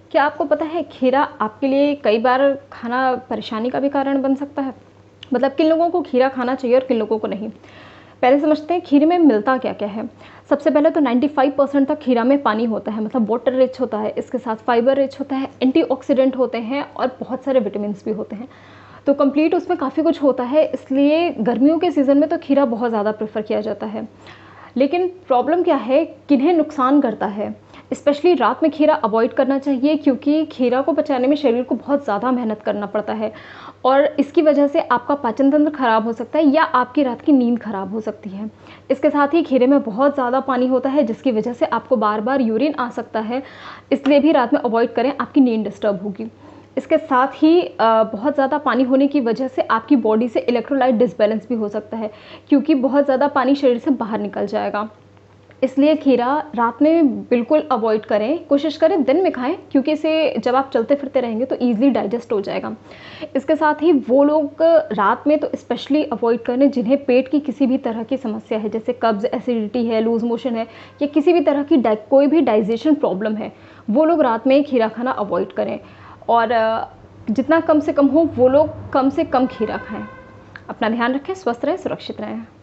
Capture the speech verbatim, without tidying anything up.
क्या आपको पता है खीरा आपके लिए कई बार खाना परेशानी का भी कारण बन सकता है? मतलब किन लोगों को खीरा खाना चाहिए और किन लोगों को नहीं? पहले समझते हैं खीरे में मिलता क्या-क्या है। सबसे पहले तो पचानवे परसेंट तक खीरा में पानी होता है, मतलब वाटर रिच होता है, इसके साथ फाइबर रिच होता है, एंटीऑक्सीडेंट होते हैं और बहुत सारे विटामिन्स भी होते हैं। तो कंप्लीट उसमें काफ़ी कुछ होता है, इसलिए गर्मियों के सीज़न में तो खीरा बहुत ज़्यादा प्रेफ़र किया जाता है। लेकिन प्रॉब्लम क्या है, किन्हें नुकसान करता है? स्पेशली रात में खीरा अवॉइड करना चाहिए, क्योंकि खीरा को पचाने में शरीर को बहुत ज़्यादा मेहनत करना पड़ता है और इसकी वजह से आपका पाचन तंत्र खराब हो सकता है या आपकी रात की नींद खराब हो सकती है। इसके साथ ही खीरे में बहुत ज़्यादा पानी होता है, जिसकी वजह से आपको बार बार यूरिन आ सकता है, इसलिए भी रात में अवॉइड करें, आपकी नींद डिस्टर्ब होगी। इसके साथ ही अ, बहुत ज़्यादा पानी होने की वजह से आपकी बॉडी से इलेक्ट्रोलाइट डिसबैलेंस भी हो सकता है, क्योंकि बहुत ज़्यादा पानी शरीर से बाहर निकल जाएगा। इसलिए खीरा रात में बिल्कुल अवॉइड करें, कोशिश करें दिन में खाएँ, क्योंकि इसे जब आप चलते-फिरते रहेंगे तो ईज़िली डाइजेस्ट हो जाएगा। इसके साथ ही वो लोग रात में तो स्पेशली अवॉइड करें जिन्हें पेट की किसी भी तरह की समस्या है, जैसे कब्ज़, एसिडिटी है, लूज़ मोशन है या किसी भी तरह की डाइ कोई भी डाइजेशन प्रॉब्लम है, वो लोग रात में खीरा खाना अवॉइड करें और जितना कम से कम हो वो लोग कम से कम खीरा खाएँ। अपना ध्यान रखें, स्वस्थ रहें, सुरक्षित रहें।